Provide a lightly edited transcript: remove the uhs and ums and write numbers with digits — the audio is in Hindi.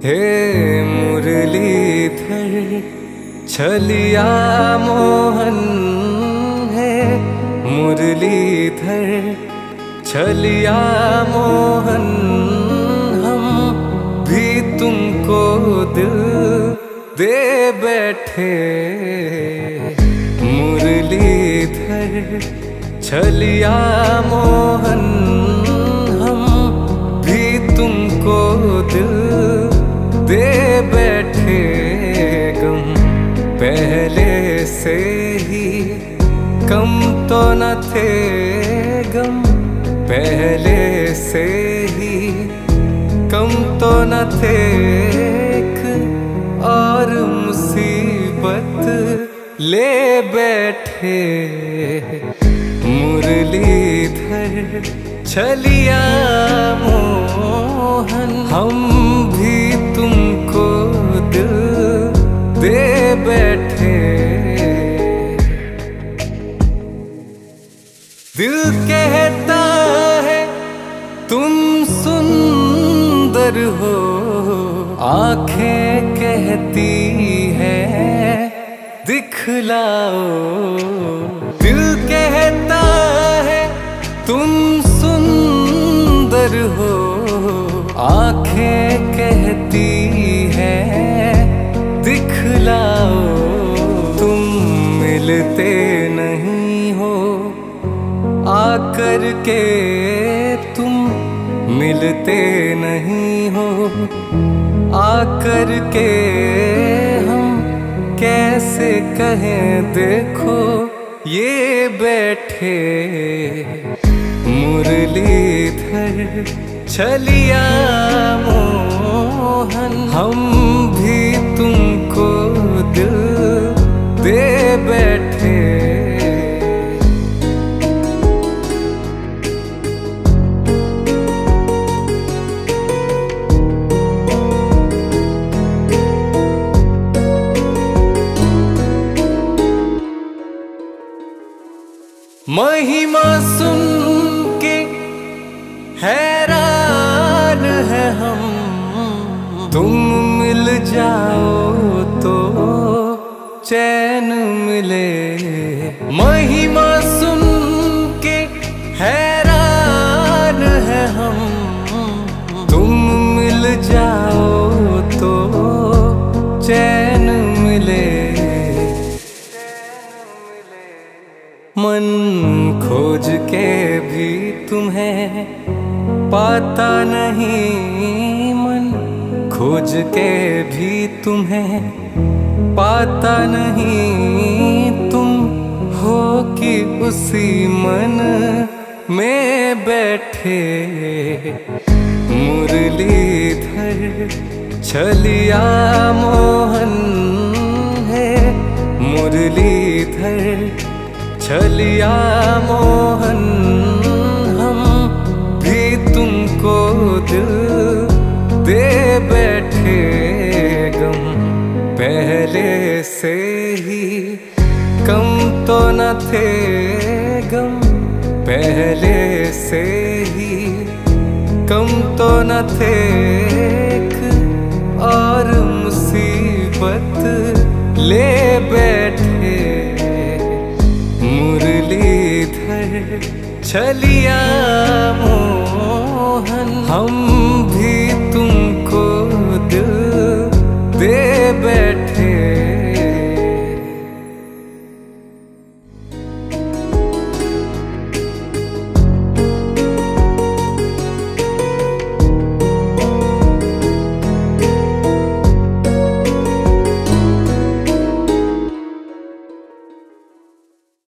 हे मुरलीधर छलिया मोहन, है मुरलीधर छलिया मोहन, हम भी तुमको दिल दे बैठे। मुरलीधर छलिया मोहन, हम भी तुमको दिल दे बैठे। गम पहले से ही कम तो न थे, गम पहले से ही कम तो न थे। एक और मुसीबत ले बैठे। मुरलीधर छलिया मोहन, हम भी तुमको दिल दे बैठे। दिल कहता है तुम सुंदर हो, आंखें कहती है दिखलाओ। दिल कहता है तुम सुंदर हो, आंखें कहती है दिखलाओ। तुम मिलते नहीं हो आकर के, तुम मिलते नहीं हो आकर के। हम कैसे कहें देखो ये बैठे। मुरलीधर छलिया मोहन, हम भी तुमको दिल दे बैठे। महिमा सुन के हैरान है हम, तुम मिल जाओ तो चैन मिले। महिमा सुन के हैरान है हम, तुम मिल जाओ तो चैन मिले। मन खोज के भी तुम्हें पाता नहीं, मन खोज के भी तुम्हें पाता नहीं। तुम हो कि उसी मन में बैठे। मुरलीधर छलिया मोहन, है मुरलीधर छलिया मोहन, हम भी तुमको दिल दे बैठे। गम पहले से ही कम तो न थे, गम पहले से ही कम तो न थे। एक और मुसीबत ले बैठे। मुरलीधर छलिया मोहन, हम भी